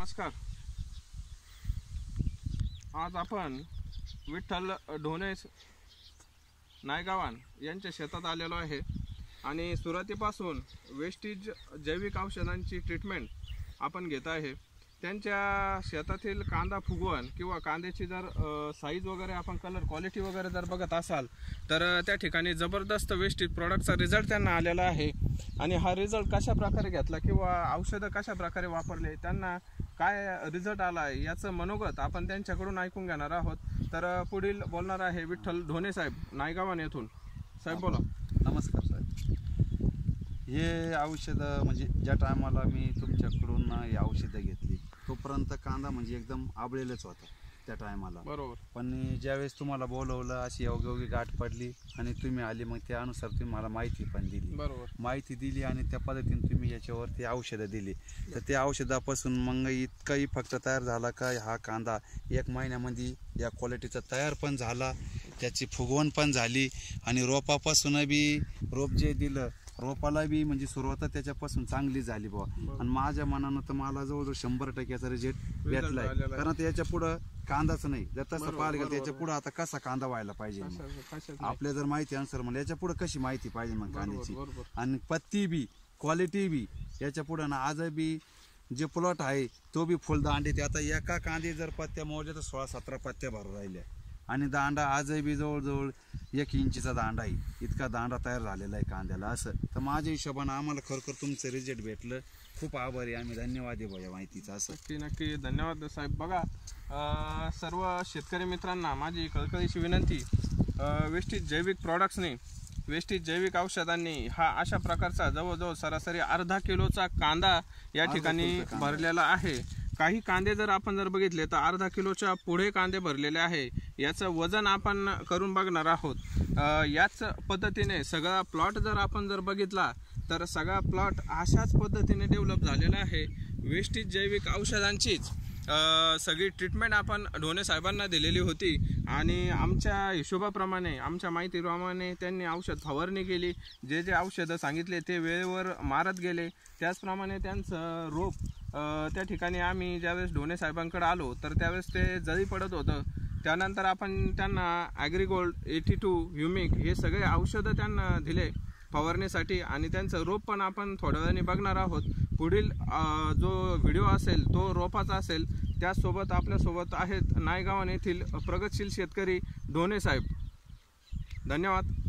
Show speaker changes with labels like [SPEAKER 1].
[SPEAKER 1] नमस्कार. आज आपण विठ्ठल ढोणे नायगावान यांच्या शेतात आलेलो आहे आणि सुरुवातीपासून वेस्टेज जैविक औषधांची ट्रीटमेंट आपण घेत आहे. त्यांच्या शेतातील कांदा फुगवण किंवा कांद्याची जर साईज वगैरे आपण कलर क्वालिटी वगैरे जर बघत असाल तर त्या ठिकाणी जबरदस्त वेस्टेज प्रोडक्टचा रिझल्ट त्यांना आलेला आहे. आणि हा रिझल्ट कशा प्रकारे घेतला किंवा औषधं कशा प्रकारे वापरले, त्यांना काय रिझल्ट आला आहे याचं मनोगत आपण त्यांच्याकडून ऐकून घेणार आहोत. तर पुढील बोलणार आहे विठ्ठल ढोणे साहेब नायगावान येथून. साहेब बोला.
[SPEAKER 2] नमस्कार साहेब. हे औषधं म्हणजे ज्या टायमाला मी तुमच्याकडून हे औषधं घेतली तोपर्यंत कांदा म्हणजे एकदम आबळेलच होता त्या टायमाला.
[SPEAKER 1] बरोबर.
[SPEAKER 2] पण ज्यावेळेस तुम्हाला बोलवलं अशी योग्य गाठ पडली आणि तुम्ही आली, मग त्यानुसार तुम्ही मला माहिती पण दिली.
[SPEAKER 1] बरोबर.
[SPEAKER 2] माहिती दिली आणि त्या पद्धतीने तुम्ही याच्यावरती औषधं दिली. तर त्या औषधापासून मग इतकाही फक्त तयार झाला का हा कांदा 1 महिन्यामध्ये या क्वालिटीचा तयार पण झाला, त्याची फुगवण पण झाली आणि रोपापासून बी रोप जे दिलं रोपाला बी म्हणजे सुरुवात त्याच्यापासून चांगली झाली बुवा. आणि माझ्या मनानं तर मला जवळजवळ 100% रिझल्ट भेटलाय. कारण याच्या पुढं कांदाच नाही. जर तसं पाहायला गेलं याच्या पुढं आता कसा कांदा व्हायला पाहिजे आपल्या जर माहिती अनुसार मला याच्या पुढे कशी माहिती पाहिजे मग कांद्याची. आणि पत्ती बी क्वालिटी बी याच्या पुढं ना आज बी जे प्लॉट आहे तो बी फुल दांडे ते आता एका कांदे जर पत्त्या मोजल्या तर 16-17 पत्त्या भरून राहिल्या. आणि दांडा आजही बी जवळजवळ 1 इंचीचा दांडा आहे. इतका दांडा तयार झालेला आहे कांद्याला. असं तर माझ्या हिशोबानं आम्हाला खरोखर तुमचं रिझल्ट भेटलं. खूप आभारी आम्ही. धन्यवाद आहे भाऊ या माहितीचा. असं
[SPEAKER 1] नक्की धन्यवाद साहेब. बघा सर्व शेतकरी मित्रांना माझी कळकळीची विनंती, वेस्टेज जैविक प्रॉडक्ट्सनी वेस्टेज जैविक औषधांनी हा अशा प्रकारचा जवळजवळ सरासरी अर्धा किलोचा कांदा या ठिकाणी भरलेला आहे. काही कांदे जर आपण जर बघितले तर अर्धा किलोच्या पुढे कांदे भरलेले आहे. याचं वजन आपण करून बघणार आहोत. याच पद्धतीने सगळा प्लॉट जर आपण जर बघितला तर सगळा प्लॉट अशाच पद्धतीने डेव्हलप झालेला आहे. वेस्टेज जैविक औषधांचीच सगळी ट्रीटमेंट आपण ढोणे साहेबांना दिलेली होती आणि आमच्या हिशोबाप्रमाणे आमच्या माहितीप्रमाणे त्यांनी औषध फवारणी केली. जे जे औषधं सांगितले ते वेळेवर मारत गेले. त्याचप्रमाणे त्यांचं रोप त्या ठिकाणी आम्ही ज्यावेळेस ढोणे साहेबांकडे आलो तर त्यावेळेस ते जळी पडत होतं. त्यानंतर आपण त्यांना ॲग्रीगोल्ड 82 ह्युमिक हे सगळे औषधं त्यांना दिले फवारणीसाठी आणि त्यांचं रोप पण आपण थोड्या वेळाने बघणार आहोत. पुढील जो व्हिडिओ असेल तो रोपाचा असेल. त्याचसोबत आपल्यासोबत आहेत नायगावान येथील प्रगतशील शेतकरी ढोणे साहेब. धन्यवाद.